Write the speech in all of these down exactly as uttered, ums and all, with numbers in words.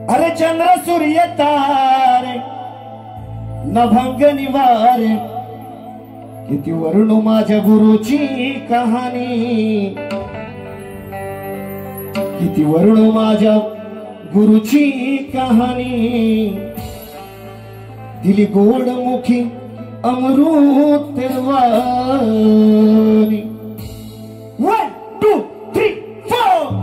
अरे चंद्र सूर्य तारे नभंग निवारे किती वर्णू माझ्या गुरुची कहाणी, किती वर्णू माझ्या गुरुची कहाणी। दिली गोड मुखी अमृत वाणी। One two three four.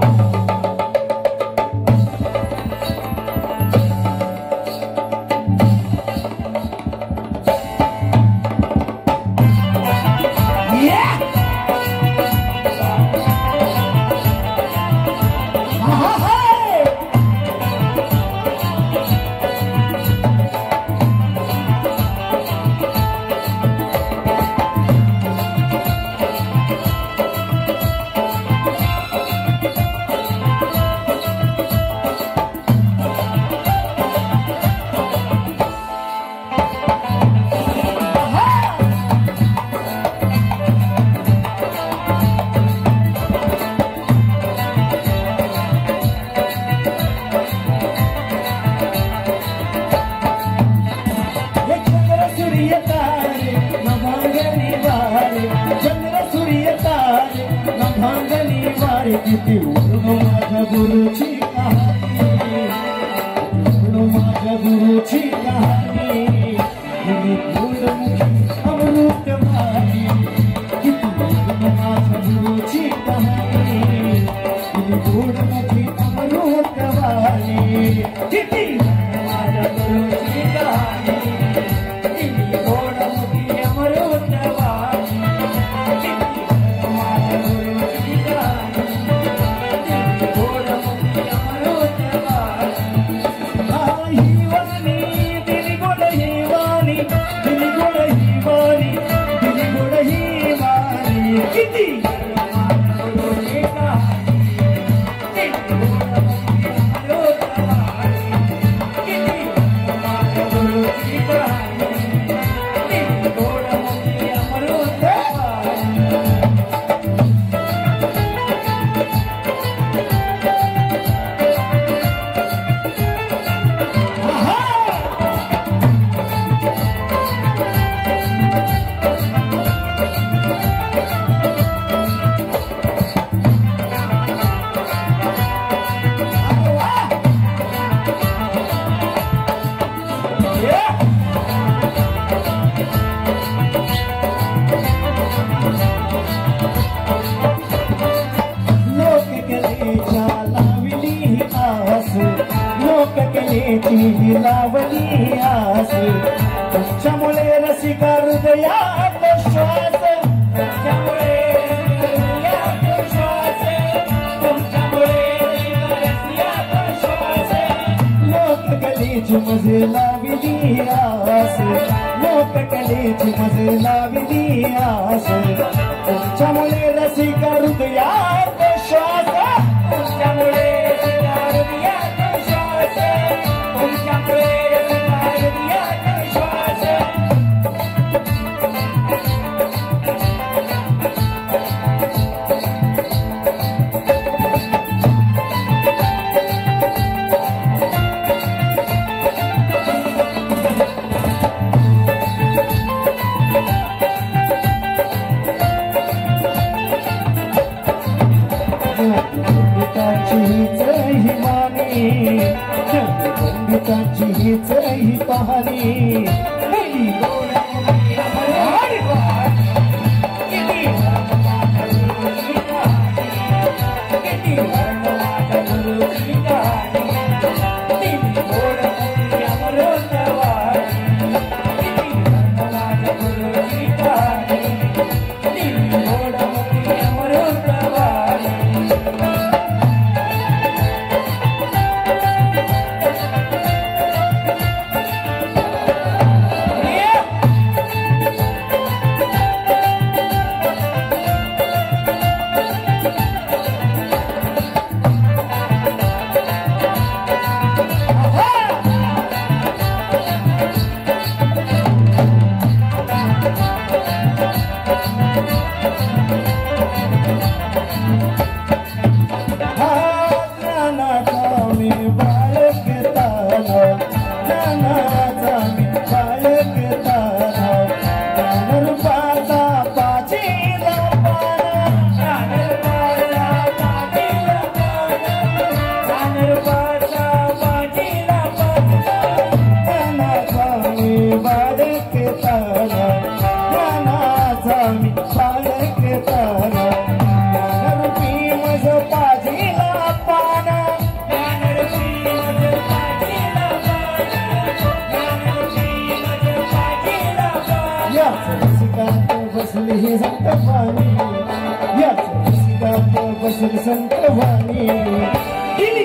किती वर्णू माझ्या गुरुची कहाणी, वर्णू माझ्या गुरुची कहाणी। दिली गोड मुखी अमृत वाणी। किती वर्णू माझ्या गुरुची कहाणी, दिली गोड मुखी अमृत वाणी। किती वर्णू माझ्या गुरुची कहाणी, दिली गोड मुखी अमृत वाणी। लावली आस तुमच्यामुळे रसिका हृदयात श्वास, तुमच्यामुळे हृदयात श्वास, तुमच्यामुळे हृदयात श्वास। लोक कलेची मजे लावली आस, लोक कलेची मजे लावली आस तुमच्यामुळे रसिका हृदयात श्वास, तुमच्यामुळे रसिका हृदयात श्वास, तुमच्यामुळे रसिका हृदयात श्वास। पंडितांची हीच ही कहाणी। रूपाचा बाजीला ज्ञानाचा मी बालक तारा ज्ञानाचा मी बालक तारा ज्ञानरूपी मज पाजीला पान ज्ञानरूपी मज पाजीला पान ज्ञानरूपी मज पाजीला पान याच रसिकात बसली ही संत वाणी याच रसिकात बसली संत वाणी दिली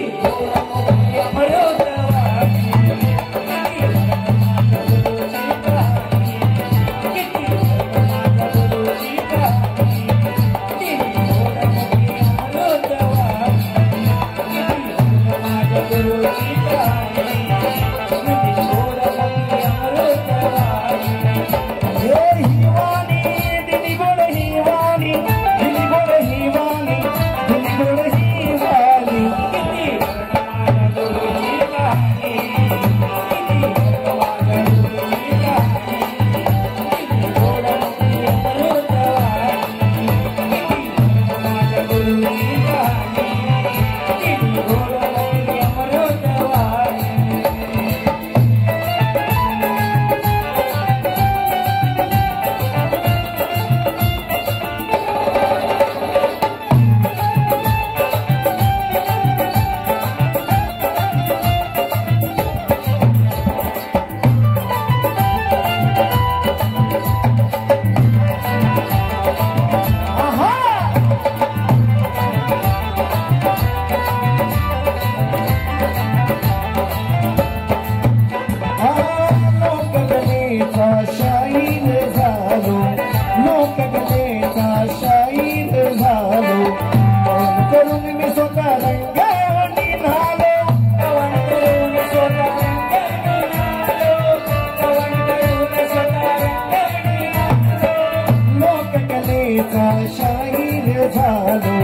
शाहीर झालो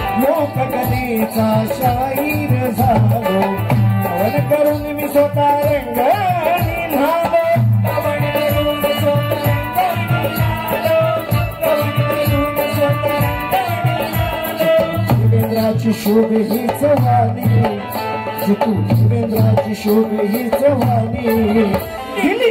लोककलेचा शाहीर झालो कवन करून मी स्वतः रंग निघालो कवन करून स्वतः रंग निघालो कवन करून स्वतः रंग निघालो शिवेंद्राची शोभ हीच वाणी जितू शिवेंद्राची शोभ हीच वाणी दिली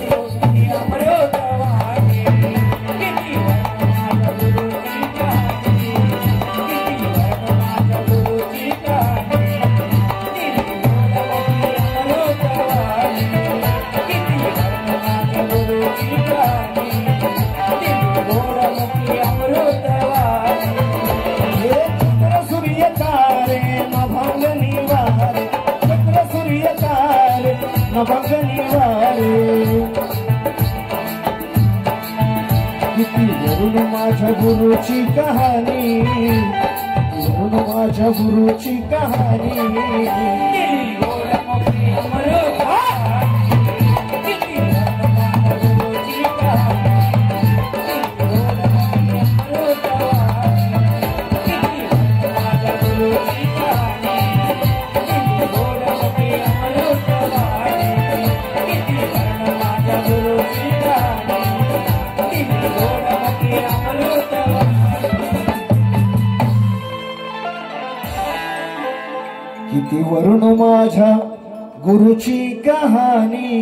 किती वरून माझ्या गुरुची कहाणी वरून माझ्या गुरुची कहाणी किती वरून माझ्या गुरुची कहाणी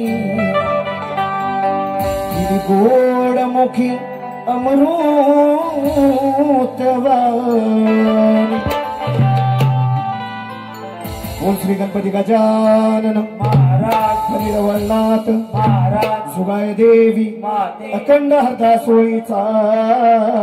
किती गोड मुखी अमृतवाणी ओम श्री गणपती गजानन महाराज हरिरवळनाथ महाराज सुगाय देवी अखंड हरदा सोयीचा